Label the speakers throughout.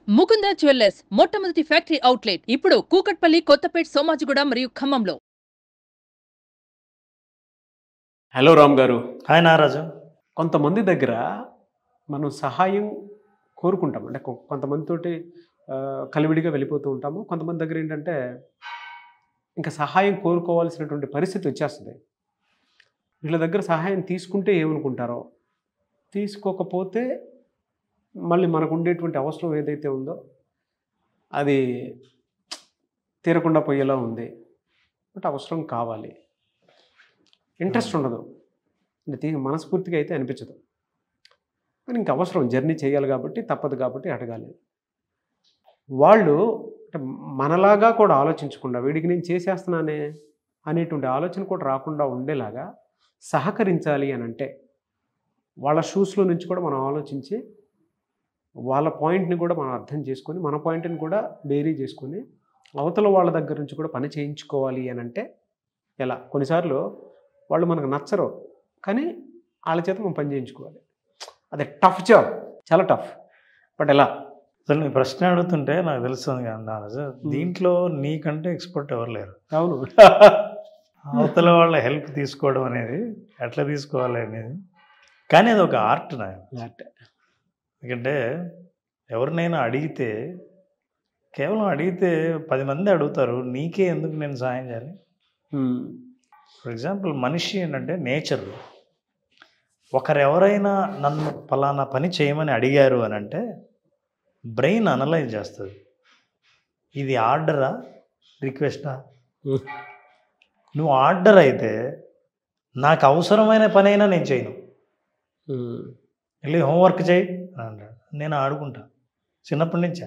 Speaker 1: Mukunda jewellers మొట్టమొదటి factory outlet ఇప్పుడు కూకట్పల్లి, కొత్తపేట్, సోమాజిగూడ మరియు ఖమ్మంలో.
Speaker 2: హలో రామ్ గారు.
Speaker 3: హాయ్ నారాజు.
Speaker 2: కొంతమంది దగ్గర మనం సహాయం కోరుకుంటాం, అంటే కొంతమందితోటి కలివిడిగా వెళ్ళిపోతూ ఉంటాము. కొంతమంది దగ్గర ఏంటంటే ఇంకా సహాయం కోరుకోవాల్సినటువంటి పరిస్థితి వచ్చేస్తుంది. వీళ్ళ దగ్గర సహాయం తీసుకుంటే ఏమనుకుంటారో, తీసుకోకపోతే మళ్ళీ మనకు ఉండేటువంటి అవసరం ఏదైతే ఉందో అది తీరకుండా పోయేలా ఉంది. బట్ అవసరం కావాలి, ఇంట్రెస్ట్ ఉండదు, అంటే మనస్ఫూర్తిగా అయితే అనిపించదు, కానీ ఇంక అవసరం, జర్నీ చేయాలి కాబట్టి తప్పదు, కాబట్టి అడగాలి. వాళ్ళు అంటే మనలాగా కూడా ఆలోచించకుండా, వీడికి నేను చేసేస్తున్నానే అనేటువంటి ఆలోచన కూడా రాకుండా ఉండేలాగా సహకరించాలి అని అంటే వాళ్ళ షూస్లో నుంచి కూడా మనం ఆలోచించి వాళ్ళ పాయింట్ని కూడా మనం అర్థం చేసుకొని, మన పాయింట్ని కూడా బేరీ చేసుకొని అవతల వాళ్ళ దగ్గర నుంచి కూడా పని చేయించుకోవాలి అని అంటే ఎలా? కొన్నిసార్లు వాళ్ళు మనకు నచ్చరు, కానీ వాళ్ళ చేత మనం పని చేయించుకోవాలి. అదే టఫ్ జాబ్, చాలా టఫ్. బట్ ఎలా?
Speaker 3: అసలు నీ ప్రశ్న అడుగుతుంటే నాకు తెలుస్తుంది కదా నారాజు, దీంట్లో నీకంటే ఎక్స్పర్ట్ ఎవరు లేరు.
Speaker 2: అవును.
Speaker 3: అవతల వాళ్ళ హెల్ప్ తీసుకోవడం అనేది ఎట్లా తీసుకోవాలి అనేది, కానీ అది ఒక ఆర్ట్ నా. ఎందుకంటే ఎవరినైనా అడిగితే, కేవలం అడిగితే 10 మంది అడుగుతారు, నీకే ఎందుకు నేను సాయం చేయాలి? ఫర్ ఎగ్జాంపుల్, మనిషి ఏంటంటే నేచర్. ఒకరెవరైనా నన్ను ఫలానా పని చేయమని అడిగారు అని అంటే బ్రెయిన్ అనలైజ్ చేస్తుంది, ఇది ఆర్డరా రిక్వెస్టా? నువ్వు ఆర్డర్ అయితే నాకు అవసరమైన పని అయినా నేను చేయను, వెళ్ళి హోంవర్క్ చేయి అని అంటాడు, నేను ఆడుకుంటా చిన్నప్పటి నుంచే.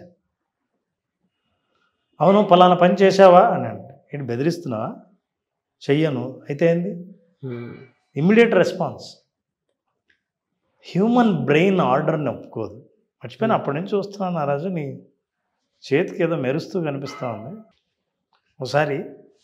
Speaker 3: అవును ఫలానా పని చేసావా అని అంటే, ఇటు బెదిరిస్తున్నావా? చెయ్యను అయితే ఏంది? Immediate response. హ్యూమన్ బ్రెయిన్ ఆర్డర్ని ఒప్పుకోదు. మర్చిపోయిన అప్పటి నుంచి చూస్తున్నాను నారాజు, నీ చేతికి ఏదో మెరుస్తూ కనిపిస్తూ ఉంది. ఒకసారి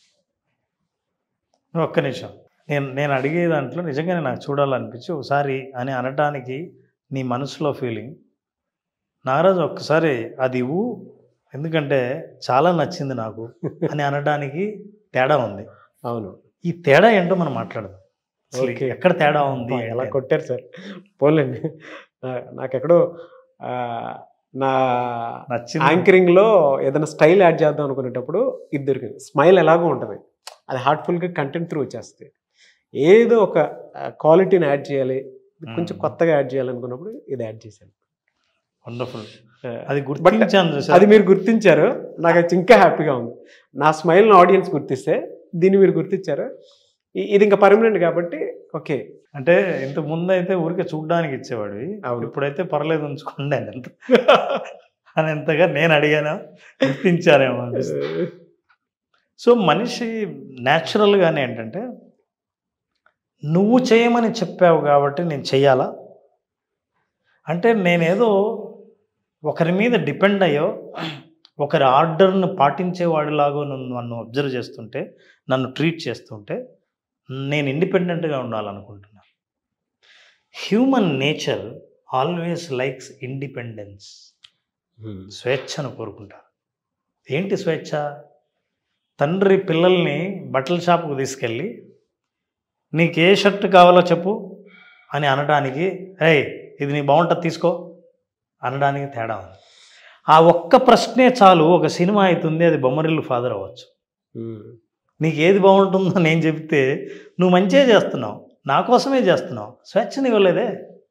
Speaker 3: ఒక్క నిమిషం, నేను అడిగే దాంట్లో నిజంగానే నాకు చూడాలనిపించి ఒకసారి అని అనడానికి నీ మనసులో ఫీలింగ్, నారాజు ఒక్కసారి అది ఇవ్వు, ఎందుకంటే చాలా నచ్చింది నాకు అని అనడానికి తేడా ఉంది.
Speaker 2: అవును, ఈ
Speaker 3: తేడా ఏంటో మనం మాట్లాడదాం. ఎక్కడ తేడా ఉంది?
Speaker 2: ఎలా కొట్టారు సార్? పోలేండి, నాకెక్కడో నా యాంకరింగ్లో ఏదైనా స్టైల్ యాడ్ చేద్దాం అనుకునేటప్పుడు ఇద్దరికి స్మైల్ ఎలాగో ఉంటుంది, అది హార్ట్ఫుల్గా కంటెంట్ త్రూ వచ్చేస్తుంది. ఏదో ఒక క్వాలిటీని యాడ్ చేయాలి, కొంచెం కొత్తగా యాడ్ చేయాలనుకున్నప్పుడు ఇది యాడ్ చేశాను.
Speaker 3: వండర్ఫుల్. అది గుర్తించాను,
Speaker 2: అది మీరు గుర్తించారు, నాకు అది ఇంకా హ్యాపీగా ఉంది. నా స్మైల్ని ఆడియన్స్ గుర్తిస్తే దీన్ని మీరు గుర్తించారు, ఇది ఇంకా పర్మనెంట్ కాబట్టి ఓకే.
Speaker 3: అంటే ఇంత ముందు అయితే ఊరికే చూడడానికి ఇచ్చేవాడివి, ఇప్పుడైతే పర్లేదు ఉంచుకోండి అని ఎంతగా నేను అడిగాను, గుర్తించారేమో అనిపిస్తుంది. సో మనిషి న్యాచురల్గానే ఏంటంటే, నువ్వు చేయమని చెప్పావు కాబట్టి నేను చెయ్యాలా అంటే, నేనేదో ఒకరి మీద డిపెండ్ అయ్యో, ఒకరి ఆర్డర్ను పాటించేవాడిలాగో నన్ను అబ్జర్వ్ చేస్తుంటే, నన్ను ట్రీట్ చేస్తుంటే నేను ఇండిపెండెంట్గా ఉండాలనుకుంటున్నాను. Human nature always likes independence. స్వేచ్ఛను కోరుకుంటారు. ఏంటి స్వేచ్ఛ? తండ్రి పిల్లల్ని బట్టల షాపుకు తీసుకెళ్ళి నీకు ఏ షర్ట్ కావాలో చెప్పు అని అనడానికి, ఏయ్ ఇది నీ బాగుంటుంది తీసుకో అనడానికి తేడా ఉంది. ఆ ఒక్క ప్రశ్నే చాలు, ఒక సినిమా అవుతుంది, అది బొమ్మరిల్లు ఫాదర్ అవ్వచ్చు. నీకు ఏది బాగుంటుందో నేను చెప్తే నువ్వు మంచిగా చేస్తున్నావు, నా కోసమే చేస్తున్నావు, స్వేచ్ఛని ఇవ్వలేదే.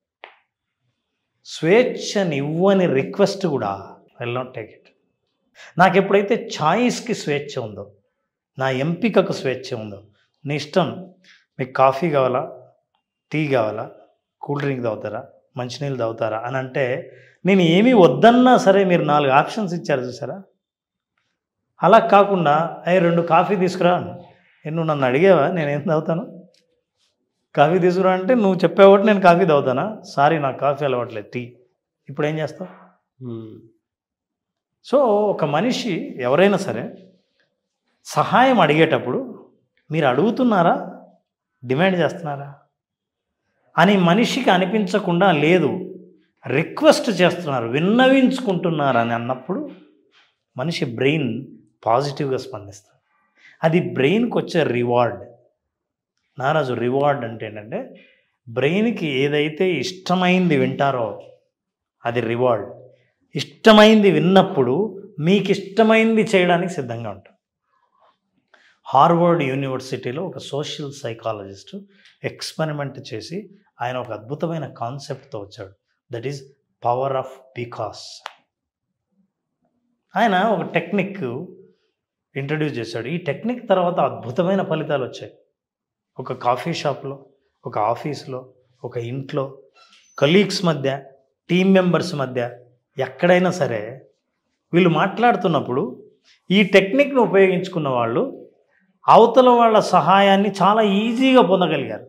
Speaker 3: స్వేచ్ఛని ఇవ్వని రిక్వెస్ట్ కూడా విల్ నాట్ టేక్ ఇట్. నాకు ఎప్పుడైతే ఛాయిస్కి స్వేచ్ఛ ఉందో, నా ఎంపికకు స్వేచ్ఛ ఉందో, నీ ఇష్టం, మీకు కాఫీ కావాలా, టీ కావాలా, కూల్ డ్రింక్ తాగుతారా, మంచినీళ్ళు తాగుతారా అని అంటే, నేను ఏమీ వద్దన్నా సరే మీరు 4 ఆప్షన్స్ ఇచ్చారు చూసారా. అలా కాకుండా 2 కాఫీ తీసుకురా, నువ్వు నన్ను అడిగావా నేనేం తాగుతాను, కాఫీ తీసుకురా అంటే నువ్వు చెప్పేవాటి నేను కాఫీ తాగుతానా? సారీ నాకు కాఫీ అలవాట్లేదు, టీ. ఇప్పుడు ఏం చేస్తావు? సో ఒక మనిషి ఎవరైనా సరే సహాయం అడిగేటప్పుడు మీరు అడుగుతున్నారా, డిమాండ్ చేస్తున్నారా అని మనిషికి అనిపించకుండా, లేదు రిక్వెస్ట్ చేస్తున్నారు, విన్నవించుకుంటున్నారు అని అన్నప్పుడు మనిషి బ్రెయిన్ పాజిటివ్గా స్పందిస్తుంది. అది బ్రెయిన్కి వచ్చే రివార్డ్. నారాజు రివార్డ్ అంటే ఏంటంటే బ్రెయిన్కి ఏదైతే ఇష్టమైంది వింటారో అది రివార్డ్. ఇష్టమైంది విన్నప్పుడు మీకు ఇష్టమైంది చేయడానికి సిద్ధంగా ఉంటారు. హార్వర్డ్ యూనివర్సిటీలో ఒక సోషల్ సైకాలజిస్ట్ ఎక్స్పెరిమెంట్ చేసి ఆయన ఒక అద్భుతమైన కాన్సెప్ట్తో వచ్చాడు. That is power of because. ఆయన ఒక టెక్నిక్ ఇంట్రడ్యూస్ చేశాడు. ఈ టెక్నిక్ తర్వాత అద్భుతమైన ఫలితాలు వచ్చాయి. ఒక కాఫీ షాప్లో, ఒక ఆఫీస్లో, ఒక ఇంట్లో, కలీగ్స్ మధ్య, టీమ్ మెంబర్స్ మధ్య, ఎక్కడైనా సరే వీళ్ళు మాట్లాడుతున్నప్పుడు ఈ టెక్నిక్ను ఉపయోగించుకున్న వాళ్ళు అవతల వాళ్ళ సహాయాన్ని చాలా ఈజీగా పొందగలిగారు.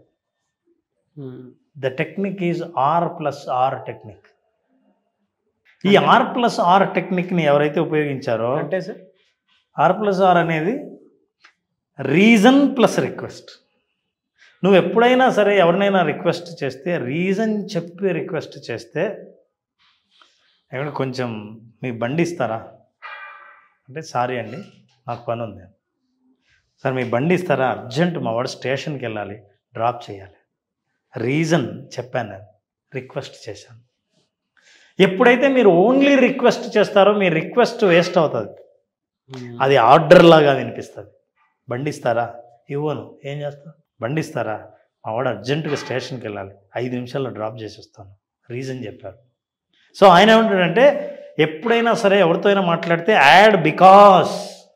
Speaker 3: The technique is R+R technique. ఈ R+R టెక్నిక్ని ఎవరైతే ఉపయోగించారో
Speaker 2: అంటే సార్
Speaker 3: R+R అనేది రీజన్ ప్లస్ రిక్వెస్ట్. నువ్వు ఎప్పుడైనా సరే ఎవరినైనా రిక్వెస్ట్ చేస్తే రీజన్ చెప్పి రిక్వెస్ట్ చేస్తే, ఎక్కడ కొంచెం మీ బండి ఇస్తారా అంటే, సారీ అండి నాకు పని ఉంది. సార్ మీ బండి ఇస్తారా, అర్జెంట్ మా వాడు స్టేషన్కి వెళ్ళాలి, డ్రాప్ చేయాలి. రీజన్ చెప్పాను, నేను రిక్వెస్ట్ చేశాను. ఎప్పుడైతే మీరు ఓన్లీ రిక్వెస్ట్ చేస్తారో మీ రిక్వెస్ట్ వేస్ట్ అవుతుంది. అది ఆర్డర్ లాగా వినిపిస్తుంది. బండి ఇస్తారా, ఇవ్వను, ఏం చేస్తావు, బండి ఇస్తారా, మా వాడు అర్జెంటుగా స్టేషన్కి వెళ్ళాలి, 5 నిమిషాల్లో డ్రాప్ చేసి వస్తాను, రీజన్ చెప్పారు. సో ఆయన ఏమంటాడంటే ఎప్పుడైనా సరే ఎవరితో అయినా మాట్లాడితే యాడ్ బికాస్.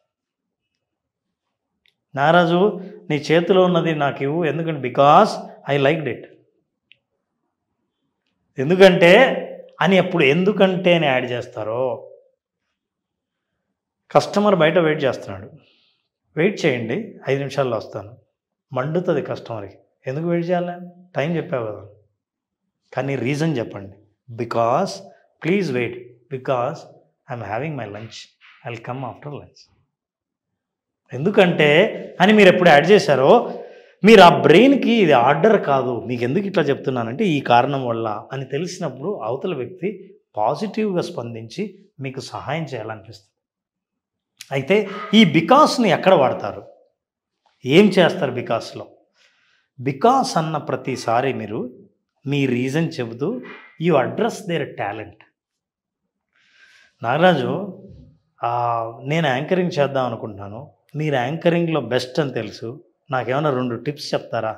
Speaker 3: నారాజు నీ చేతిలో ఉన్నది నాకు ఇవ్వు, ఎందుకంటే బికాస్ ఐ లైక్డ్ ఇట్. ఎందుకంటే అని ఎప్పుడు ఎందుకంటే అని యాడ్ చేస్తారో. కస్టమర్ బయట వెయిట్ చేస్తున్నాడు, వెయిట్ చేయండి 5 నిమిషాల్లో వస్తాను. మండుతుంది కస్టమర్కి, ఎందుకు వెయిట్ చేయాలి, టైం చెప్పావు కదా. కానీ రీజన్ చెప్పండి, because please wait, because I'm having my lunch, I will come after lunch. ఎందుకంటే అని మీరు ఎప్పుడు యాడ్ చేశారో మీరు ఆ బ్రెయిన్కి ఇది ఆర్డర్ కాదు, మీకు ఎందుకు ఇట్లా చెప్తున్నానంటే ఈ కారణం వల్ల అని తెలిసినప్పుడు అవతల వ్యక్తి పాజిటివ్గా స్పందించి మీకు సహాయం చేయాలనిపిస్తుంది. అయితే ఈ బికాస్ని ఎక్కడ వాడతారు, ఏం చేస్తారు బికాస్లో? బికాస్ అన్న ప్రతిసారి మీరు మీ రీజన్ చెబుతూ you address their talent. Nagaraju నేను యాంకరింగ్ చేద్దాం అనుకుంటున్నాను, మీరు యాంకరింగ్లో బెస్ట్ అని తెలుసు, నాకేమైనా 2 టిప్స్ చెప్తారా?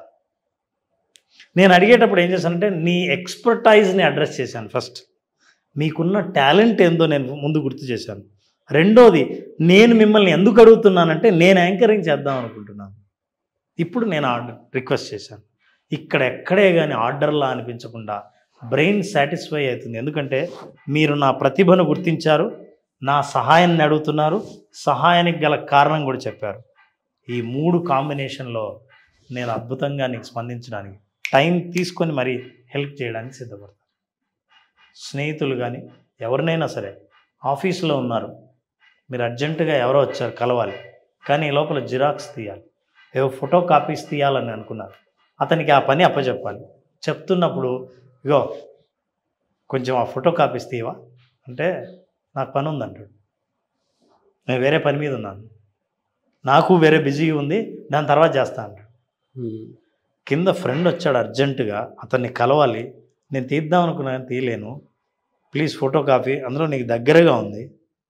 Speaker 3: నేను అడిగేటప్పుడు ఏం చేశానంటే నీ ఎక్స్పర్టైజ్ని అడ్రస్ చేశాను. ఫస్ట్ మీకున్న టాలెంట్ ఏందో నేను ముందు గుర్తు చేశాను. రెండోది నేను మిమ్మల్ని ఎందుకు అడుగుతున్నానంటే నేను యాంకరింగ్ చేద్దాం అనుకుంటున్నాను, ఇప్పుడు నేను రిక్వెస్ట్ చేశాను. ఇక్కడ ఎక్కడే కానీ ఆర్డర్లా అనిపించకుండా బ్రెయిన్ సాటిస్ఫై అవుతుంది. ఎందుకంటే మీరు నా ప్రతిభను గుర్తించారు, నా సహాయాన్ని అడుగుతున్నారు, సహాయానికి గల కారణం కూడా చెప్పారు. ఈ 3 కాంబినేషన్లో నేను అద్భుతంగా నీకు స్పందించడానికి టైం తీసుకొని మరీ హెల్ప్ చేయడానికి సిద్ధపడతాను. స్నేహితులు కానీ ఎవరినైనా సరే, ఆఫీసులో ఉన్నారు, మీరు అర్జెంటుగా ఎవరో వచ్చారు కలవాలి, కానీ ఈ లోపల జిరాక్స్ తీయాలి, ఏవో ఫోటో కాపీస్ తీయాలని అనుకున్నారు, అతనికి ఆ పని అప్పచెప్పాలి. చెప్తున్నప్పుడు ఇగో కొంచెం ఆ ఫోటో కాపీస్ తీయవా అంటే నాకు పని ఉందంటాడు, నేను వేరే పని మీద ఉన్నాను, నాకు వేరే బిజీ ఉంది, దాని తర్వాత చేస్తా అంటాడు. కింద ఫ్రెండ్ వచ్చాడు అర్జెంటుగా, అతన్ని కలవాలి, నేను తీద్దాం అనుకున్నాను తీయలేను, ప్లీజ్ ఫోటో కాపీ, అందులో నీకు దగ్గరగా ఉంది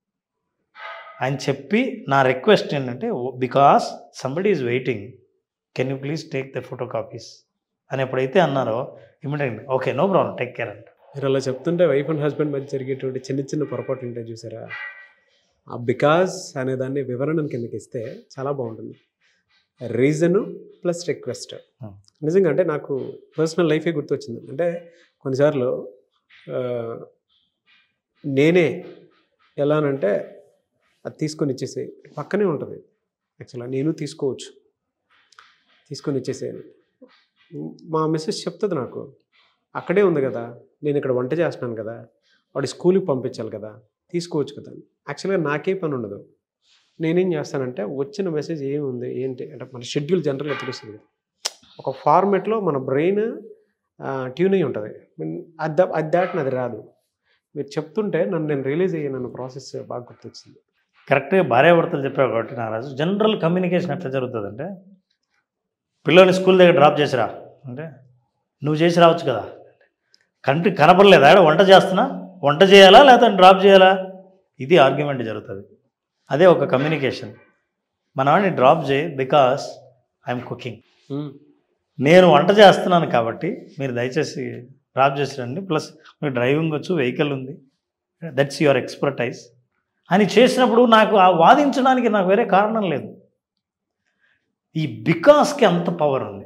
Speaker 3: అని చెప్పి నా రిక్వెస్ట్ ఏంటంటే because somebody is waiting, can you please take the photo copies అని ఎప్పుడైతే అన్నారో ఇమీడియట్గా okay no problem take care అంట.
Speaker 2: మీరు అలా చెప్తుంటే వైఫ్ అండ్ హస్బెండ్ మధ్య జరిగేటువంటి చిన్న చిన్న పొరపాటు ఉంటాయి చూసారా, ఆ బికాస్ అనే దాన్ని వివరణ కిందకి ఇస్తే చాలా బాగుంటుంది. Reason plus request. నిజంగా అంటే నాకు పర్సనల్ లైఫే గుర్తొచ్చింది. అంటే కొన్నిసార్లు నేనే ఎలానంటే అది తీసుకొని ఇచ్చేసే, పక్కనే ఉంటుంది యాక్చువల్గా, నేను తీసుకోవచ్చు, తీసుకొని ఇచ్చేసేయాలి. మా మిస్సెస్ చెప్తుంది నాకు, అక్కడే ఉంది కదా, నేను ఇక్కడ వంట చేస్తున్నాను కదా, వాడి స్కూల్కి పంపించాలి కదా, తీసుకోవచ్చు కదా. యాక్చువల్గా నాకే పని ఉండదు, నేనేం చేస్తానంటే వచ్చిన మెసేజ్ ఏముంది ఏంటి అంటే మన షెడ్యూల్ జనరల్గా తెలుస్తుంది. ఒక ఫార్మెట్లో మన బ్రెయిన్ ట్యూన్ అయ్యి ఉంటుంది. అది దాటిన అది రాదు. మీరు చెప్తుంటే నేను రియలైజ్ అయ్యి నన్ను ప్రాసెస్ బాగా గుర్తొచ్చింది.
Speaker 3: కరెక్ట్గా భార్యాభర్తలు చెప్పావు కాబట్టి నారాజు, జనరల్ కమ్యూనికేషన్ ఎట్లా జరుగుతుందంటే, పిల్లల్ని స్కూల్ దగ్గర డ్రాప్ చేసిరా అంటే, నువ్వు చేసి రావచ్చు కదా, కంటికి కనపడలేదా వంట చేస్తున్నా, వంట చేయాలా లేకపోతే డ్రాప్ చేయాలా, ఇది ఆర్గ్యుమెంట్ జరుగుతుంది. అదే ఒక కమ్యూనికేషన్. మన వాడిని డ్రాప్ చేయి బికాస్ ఐఎమ్ కుకింగ్, నేను వంట చేస్తున్నాను కాబట్టి మీరు దయచేసి డ్రాప్ చేసి రండి, ప్లస్ మీకు డ్రైవింగ్ వచ్చు, వెహికల్ ఉంది, దట్స్ యువర్ ఎక్స్పర్టైజ్ అని చేసినప్పుడు నాకు ఆ వాదించడానికి నాకు వేరే కారణం లేదు. ఈ బికాస్కి అంత పవర్ ఉంది.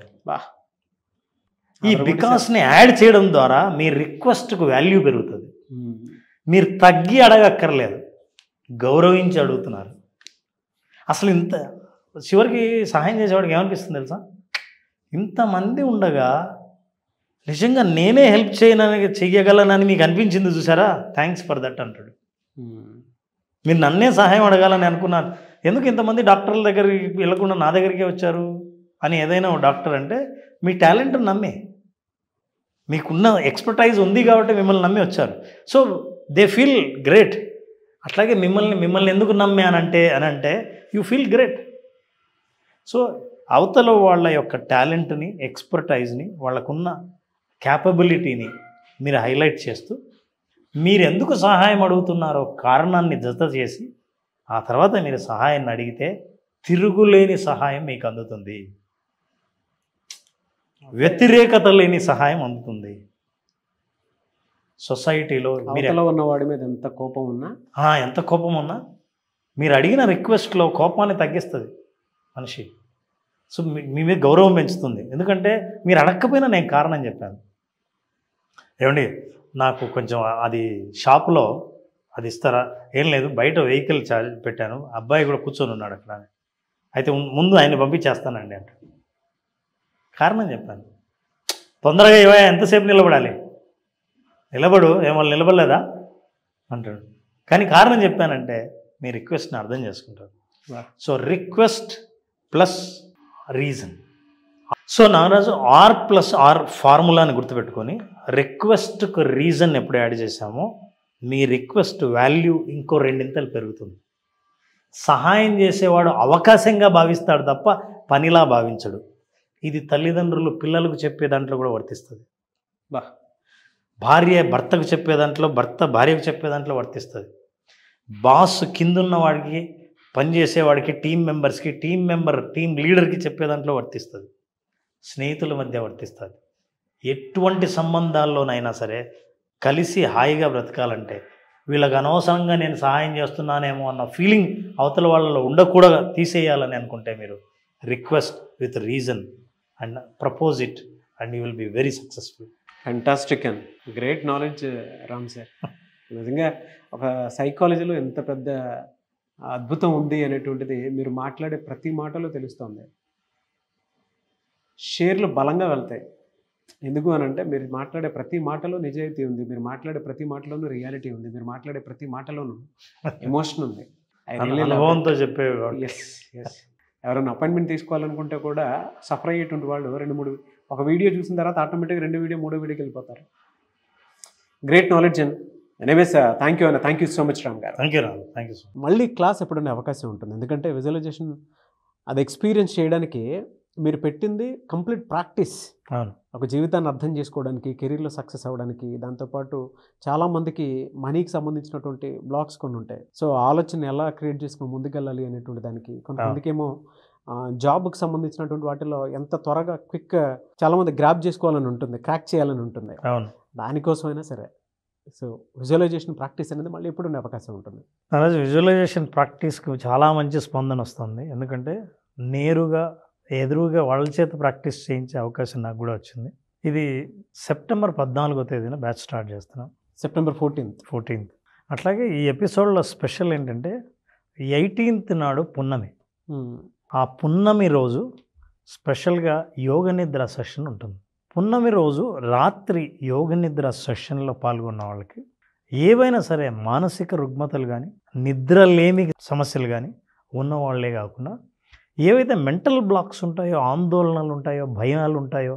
Speaker 3: ఈ బికాస్ని యాడ్ చేయడం ద్వారా మీ రిక్వెస్ట్కు వాల్యూ పెరుగుతుంది. మీరు తగ్గి అడగక్కర్లేదు, గౌరవించి అడుగుతున్నారు. అసలు ఇంత చివరికి సహాయం చేసేవాడికి ఏమనిపిస్తుంది తెలుసా, ఇంతమంది ఉండగా నిజంగా నేనే హెల్ప్ చెయ్యగలనని మీకు అనిపించింది చూసారా, థ్యాంక్స్ ఫర్ దట్ అంటాడు. మీరు నన్నే సహాయం అడగాలని అనుకున్నాను, ఎందుకు ఇంతమంది డాక్టర్ల దగ్గరికి వెళ్ళకుండా నా దగ్గరికే వచ్చారు అని ఏదైనా డాక్టర్ అంటే, మీ టాలెంట్ నమ్మే, మీకున్న ఎక్స్పర్టైజ్ ఉంది కాబట్టి మిమ్మల్ని నమ్మి వచ్చారు. So they feel great. అట్లాగే మిమ్మల్ని ఎందుకు నమ్మానంటే అంటే యూ ఫీల్ గ్రేట్. సో అవతల వాళ్ళ యొక్క టాలెంట్ని, ఎక్స్పర్టైజ్ని, వాళ్ళకున్న క్యాపబిలిటీని మీరు హైలైట్ చేస్తూ, మీరు ఎందుకు సహాయం అడుగుతున్నారో కారణాన్ని జత చేసి ఆ తర్వాత మీరు సహాయాన్ని అడిగితే తిరుగులేని సహాయం మీకు అందుతుంది, వ్యతిరేకత లేని సహాయం అందుతుంది. సొసైటీలో
Speaker 2: మీరు ఉన్నవాడి మీద ఎంత కోపం
Speaker 3: ఉన్నా మీరు అడిగిన రిక్వెస్ట్లో కోపాన్ని తగ్గిస్తుంది మనిషి. సో మీ మీద గౌరవం పెంచుతుంది. ఎందుకంటే మీరు అడగకపోయినా నేను కారణం చెప్పాను, ఏమండి నాకు కొంచెం అది షాపులో అది ఇస్తారా, ఏం లేదు బయట వెహికల్ ఛార్జ్ పెట్టాను, అబ్బాయి కూడా కూర్చొని ఉన్నాడు అక్కడ, అయితే ముందు ఆయన పంపించేస్తానండి అంటాడు. కారణం చెప్పాను. తొందరగా ఇవ్వయా, ఎంతసేపు నిలబడాలి, నిలబడు, ఏమన్నా నిలబడలేదా అంటాడు. కానీ కారణం చెప్పానంటే మీ రిక్వెస్ట్ని అర్థం చేసుకుంటారు. So request plus reason. So Naraju R+R ఫార్ములాని గుర్తుపెట్టుకొని రిక్వెస్ట్కు రీజన్ ఎప్పుడు యాడ్ చేశామో మీ రిక్వెస్ట్ వాల్యూ ఇంకో 2 పెరుగుతుంది. సహాయం చేసేవాడు అవకాశంగా భావిస్తాడు తప్ప పనిలా భావించడు. ఇది తల్లిదండ్రులు పిల్లలకు చెప్పే దాంట్లో కూడా వర్తిస్తుంది. భార్య భర్తకు చెప్పే దాంట్లో, భర్త భార్యకు చెప్పే దాంట్లో వర్తిస్తుంది. బాస్ కిందున్న వాడికి, పనిచేసేవాడికి, టీం మెంబర్స్కి, టీం లీడర్కి చెప్పే దాంట్లో వర్తిస్తుంది. స్నేహితుల మధ్య వర్తిస్తుంది. ఎటువంటి సంబంధాల్లోనైనా సరే కలిసి హాయిగా బ్రతకాలంటే వీళ్ళకి అనవసరంగా నేను సహాయం చేస్తున్నానేమో అన్న ఫీలింగ్ అవతల వాళ్ళలో ఉండకూడదు, తీసేయాలని అనుకుంటే మీరు request with reason and propose it and you will be very successful.
Speaker 2: Fantastic and great knowledge Ram sir. నిజంగా ఒక సైకాలజీలో ఎంత పెద్ద అద్భుతం ఉంది అనేటువంటిది మీరు మాట్లాడే ప్రతి మాటలో తెలుస్తుంది. షేర్లు బలంగా వెళ్తాయి. ఎందుకు అని అంటే మీరు మాట్లాడే ప్రతి మాటలో నిజాయితీ ఉంది, మీరు మాట్లాడే ప్రతి మాటలోనూ రియాలిటీ ఉంది, మీరు మాట్లాడే ప్రతి మాటలోనూ ఎమోషన్ ఉంది.
Speaker 3: అనుభవంతో చెప్పే
Speaker 2: ఎవరైనా అపాయింట్మెంట్ తీసుకోవాలనుకుంటే కూడా సఫర్ అయ్యేటువంటి వాళ్ళు 2-3 ఒక వీడియో చూసిన తర్వాత ఆటోమేటిక్గా 2 వీడియో 3 వీడియోకి వెళ్ళిపోతారు. Great knowledge and anyways thank you అన్న, thank you so much Ram గారు.
Speaker 3: Thank you so much.
Speaker 2: మళ్ళీ క్లాస్ ఎప్పుడైనా అవకాశం ఉంటుంది, ఎందుకంటే విజువలైజేషన్ అది ఎక్స్పీరియన్స్ చేయడానికి మీరు పెట్టింది కంప్లీట్ ప్రాక్టీస్. ఒక జీవితాన్ని అర్థం చేసుకోవడానికి, కెరీర్లో సక్సెస్ అవ్వడానికి, దాంతోపాటు చాలామందికి మనీకి సంబంధించినటువంటి బ్లాక్స్ కొన్ని ఉంటాయి. సో ఆలోచన ఎలా క్రియేట్ చేసుకుని ముందుకెళ్ళాలి అనేటువంటి దానికి, కొంతమందికేమో జాబ్కి సంబంధించినటువంటి వాటిలో ఎంత త్వరగా క్విక్ చాలామంది గ్రాప్ చేసుకోవాలని ఉంటుంది, క్రాక్ చేయాలని ఉంటుంది. దానికోసమైనా సరే సో విజువలైజేషన్ ప్రాక్టీస్ అనేది మళ్ళీ ఎప్పుడు ఉండే అవకాశం ఉంటుంది.
Speaker 3: అలాగే విజువలైజేషన్ ప్రాక్టీస్కి చాలా మంచి స్పందన వస్తుంది. ఎందుకంటే నేరుగా ఎదురుగా వాళ్ళ చేత ప్రాక్టీస్ చేయించే అవకాశం నాకు కూడా వచ్చింది. ఇది సెప్టెంబర్ 14వ తేదీన బ్యాచ్ స్టార్ట్ చేస్తున్నాం.
Speaker 2: September 14th.
Speaker 3: అట్లాగే ఈ ఎపిసోడ్లో స్పెషల్ ఏంటంటే 18th నాడు పున్నమి. ఆ పున్నమి రోజు స్పెషల్గా యోగ నిద్ర సెషన్ ఉంటుంది. పున్నమి రోజు రాత్రి యోగ నిద్ర సెషన్లో పాల్గొన్న వాళ్ళకి ఏవైనా సరే మానసిక రుగ్మతలు కానీ, నిద్రలేమి సమస్యలు కానీ ఉన్నవాళ్లే కాకుండా ఏవైతే మెంటల్ బ్లాక్స్ ఉంటాయో, ఆందోళనలు ఉంటాయో, భయాలు ఉంటాయో,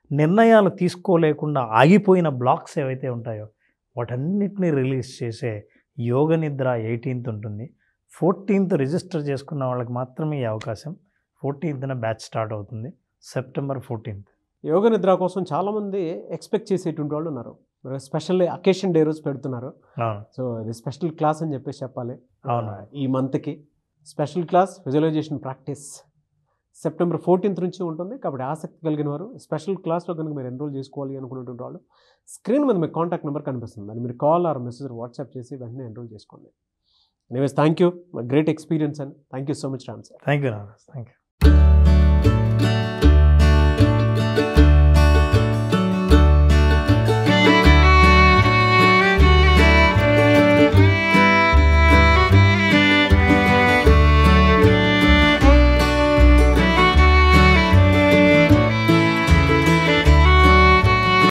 Speaker 3: నిర్ణయాలు తీసుకోలేకుండా ఆగిపోయిన బ్లాక్స్ ఏవైతే ఉంటాయో వాటన్నిటిని రిలీజ్ చేసే యోగ నిద్ర 18th ఉంటుంది. 14th రిజిస్టర్ చేసుకున్న వాళ్ళకి మాత్రమే ఈ అవకాశం. 14th బ్యాచ్ స్టార్ట్ అవుతుంది, సెప్టెంబర్ 14th.
Speaker 2: యోగ నిద్ర కోసం చాలామంది ఎక్స్పెక్ట్ చేసేటువంటి వాళ్ళు ఉన్నారు. స్పెషల్ అకేషన్ డే రోజు పెడుతున్నారు.
Speaker 3: అవును
Speaker 2: సో ఇది స్పెషల్ క్లాస్ అని చెప్పేసి చెప్పాలి.
Speaker 3: అవును.
Speaker 2: ఈ మంత్కి special class visualization practice September 14th నుంచి ఉంటుంది. కాబట్టి ఆసక్తి కలిగిన వారు స్పెషల్ క్లాస్లో కనుక మీరు ఎన్రోల్ చేసుకోవాలి అనుకున్నటువంటి వాళ్ళు స్క్రీన్ మీద మీకు కాంటాక్ట్ నెంబర్ కనిపిస్తుంది, అని మీరు కాల్ ఆర్ మెసేజ్ వాట్సాప్ చేసి వెంటనే ఎన్రోల్ చేసుకోండి. Anyways thank you, great experience and thank you so much Ram sir.
Speaker 3: Thank you Nagaraj, thank you.